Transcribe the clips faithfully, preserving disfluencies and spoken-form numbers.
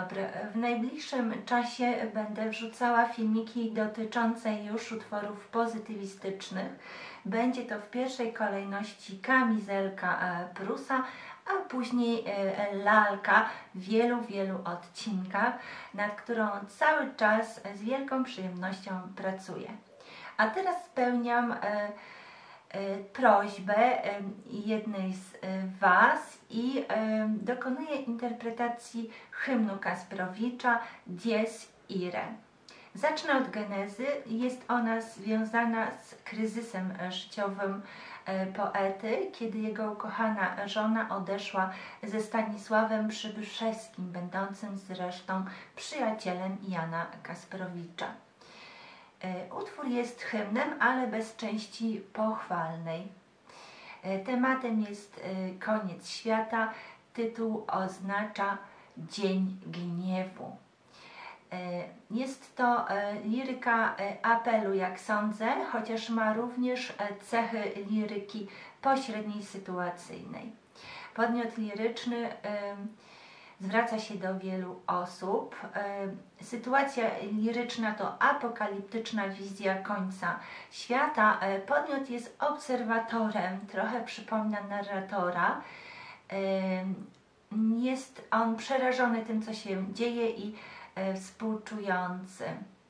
dobry. W najbliższym czasie będę wrzucała filmiki dotyczące już utworów pozytywistycznych. Będzie to w pierwszej kolejności kamizelka Prusa, a później lalka w wielu, wielu odcinkach, nad którą cały czas z wielką przyjemnością pracuję. A teraz spełniam prośbę jednej z Was i dokonuję interpretacji hymnu Kasprowicza Dies Irae. Zacznę od genezy. Jest ona związana z kryzysem życiowym poety, kiedy jego ukochana żona odeszła ze Stanisławem Przybyszewskim, będącym zresztą przyjacielem Jana Kasprowicza. Utwór jest hymnem, ale bez części pochwalnej. Tematem jest koniec świata. Tytuł oznacza Dzień Gniewu. Jest to liryka apelu, jak sądzę, chociaż ma również cechy liryki pośredniej, sytuacyjnej. Podmiot liryczny zwraca się do wielu osób. Sytuacja liryczna to apokaliptyczna wizja końca świata. Podmiot jest obserwatorem, trochę przypomina narratora. Jest on przerażony tym, co się dzieje i współczujący.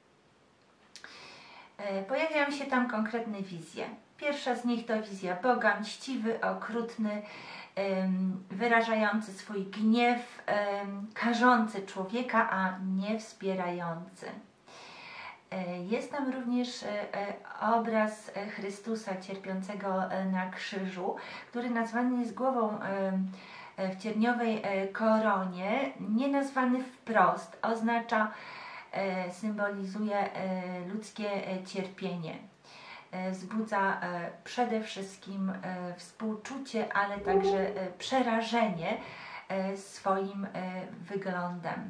Pojawiają się tam konkretne wizje. Pierwsza z nich to wizja Boga, mściwy, okrutny, wyrażający swój gniew, karzący człowieka, a nie wspierający. Jest tam również obraz Chrystusa cierpiącego na krzyżu, który nazwany jest głową w cierniowej koronie, nie nazwany wprost, oznacza, symbolizuje ludzkie cierpienie. Wzbudza przede wszystkim współczucie, ale także przerażenie swoim wyglądem.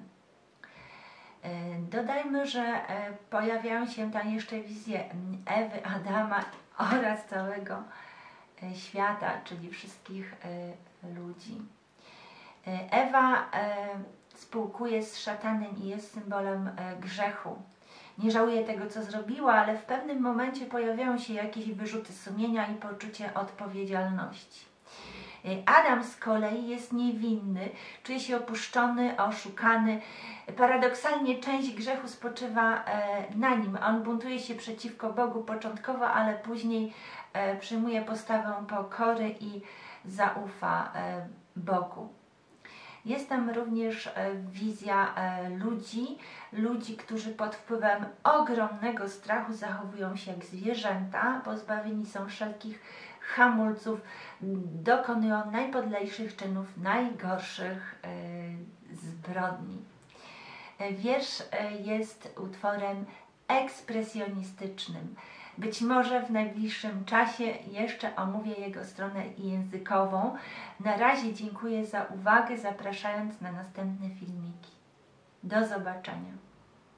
Dodajmy, że pojawiają się tam jeszcze wizje Ewy, Adama oraz całego świata, czyli wszystkich ludzi. Ewa spółkuje z szatanem i jest symbolem grzechu. Nie żałuje tego, co zrobiła, ale w pewnym momencie pojawiają się jakieś wyrzuty sumienia i poczucie odpowiedzialności. Adam z kolei jest niewinny, czuje się opuszczony, oszukany. Paradoksalnie część grzechu spoczywa na nim. On buntuje się przeciwko Bogu początkowo, ale później przyjmuje postawę pokory i zaufa Bogu. Jest tam również wizja ludzi, ludzi, którzy pod wpływem ogromnego strachu zachowują się jak zwierzęta, pozbawieni są wszelkich hamulców, dokonują najpodlejszych czynów, najgorszych zbrodni. Wiersz jest utworem ekspresjonistycznym. Być może w najbliższym czasie jeszcze omówię jego stronę językową. Na razie dziękuję za uwagę, zapraszając na następne filmiki. Do zobaczenia.